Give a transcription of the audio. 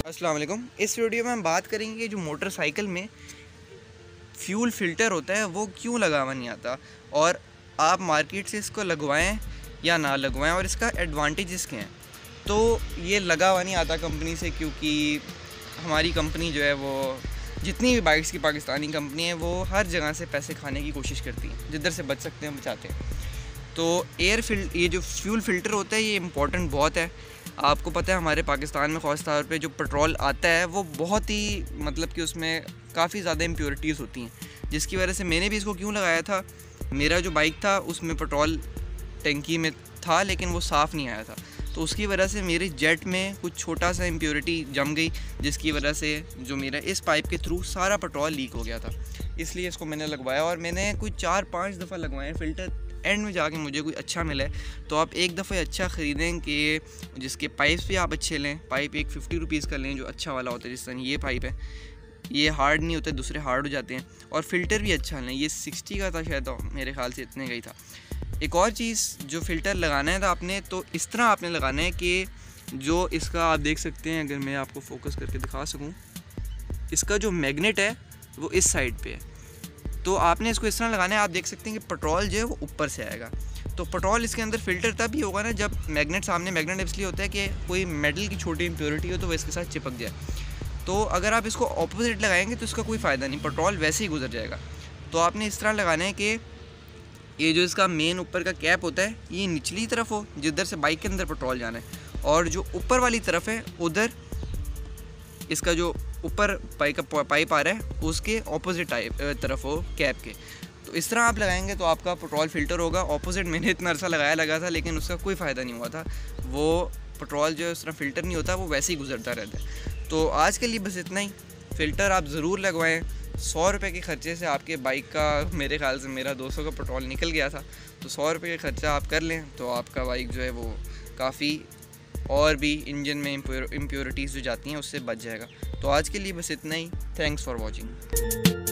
अस्सलाम वालेकुम। इस वीडियो में हम बात करेंगे कि जो मोटरसाइकिल में फ्यूल फ़िल्टर होता है वो क्यों लगावा नहीं आता और आप मार्केट से इसको लगवाएं या ना लगवाएं और इसका एडवांटेजेस क्या हैं। तो ये लगा हुआ नहीं आता कंपनी से, क्योंकि हमारी कंपनी जो है वो जितनी भी बाइक्स की पाकिस्तानी कंपनी है वो हर जगह से पैसे खाने की कोशिश करती हैं, जिधर से बच सकते हैं बचाते हैं। तो ये जो फ्यूल फ़िल्टर होता है ये इम्पॉर्टेंट बहुत है। आपको पता है हमारे पाकिस्तान में ख़ास तौर पे जो पेट्रोल आता है वो बहुत ही मतलब कि उसमें काफ़ी ज़्यादा इम्प्योरिटीज़ होती हैं, जिसकी वजह से मैंने भी इसको क्यों लगाया था, मेरा जो बाइक था उसमें पेट्रोल टंकी में था लेकिन वो साफ़ नहीं आया था, तो उसकी वजह से मेरे जेट में कुछ छोटा सा इम्प्योरिटी जम गई, जिसकी वजह से जो मेरा इस पाइप के थ्रू सारा पेट्रोल लीक हो गया था। इसलिए इसको मैंने लगवाया और मैंने कुछ 4-5 दफ़ा लगवाए फ़िल्टर। एंड में जाके मुझे कोई अच्छा मिला है तो आप एक दफ़ा अच्छा ख़रीदें कि जिसके पाइप्स भी आप अच्छे लें। पाइप एक 50 रुपीज़ का लें जो अच्छा वाला होता है, जिस तरह ये पाइप है, ये हार्ड नहीं होता, दूसरे हार्ड हो जाते हैं। और फ़िल्टर भी अच्छा लें, ये 60 का था शायद, तो मेरे ख्याल से इतने का ही था। एक और चीज़, जो फ़िल्टर लगाना है था आपने, तो इस तरह आपने लगाना है कि जो इसका आप देख सकते हैं, अगर मैं आपको फोकस करके दिखा सकूँ, इसका जो मैग्नेट है वो इस साइड पे है, तो आपने इसको इस तरह लगाना है। आप देख सकते हैं कि पेट्रोल जो है वो ऊपर से आएगा, तो पेट्रोल इसके अंदर फ़िल्टर तभी होगा ना जब मैग्नेट सामने, मैग्नेट इसलिए होता है कि कोई मेटल की छोटी इम्प्योरिटी हो तो वो इसके साथ चिपक जाए। तो अगर आप इसको ऑपोजिट लगाएंगे तो इसका कोई फ़ायदा नहीं, पेट्रोल वैसे ही गुजर जाएगा। तो आपने इस तरह लगाना है कि ये जो इसका मेन ऊपर का कैप होता है ये निचली तरफ हो, जिधर से बाइक के अंदर पेट्रोल जाना है, और जो ऊपर वाली तरफ है उधर इसका जो ऊपर पाइप आ रहा है उसके ऑपोजिट तरफ हो कैप के। तो इस तरह आप लगाएंगे तो आपका पेट्रोल फ़िल्टर होगा ऑपोजिट। मैंने इतना अर्सा लगा था लेकिन उसका कोई फ़ायदा नहीं हुआ था, वो पेट्रोल जो इस तरह फ़िल्टर नहीं होता वो वैसे ही गुजरता रहता है। तो आज के लिए बस इतना ही। फ़िल्टर आप ज़रूर लगवाएं। 100 रुपये के ख़र्चे से आपके बाइक का, मेरे ख्याल से मेरा 200 का पेट्रोल निकल गया था, तो 100 रुपये का ख़र्चा आप कर लें तो आपका बाइक जो है वो काफ़ी, और भी इंजन में इम्प्योरिटीज़ जो जाती हैं उससे बच जाएगा। तो आज के लिए बस इतना ही। Thanks for watching.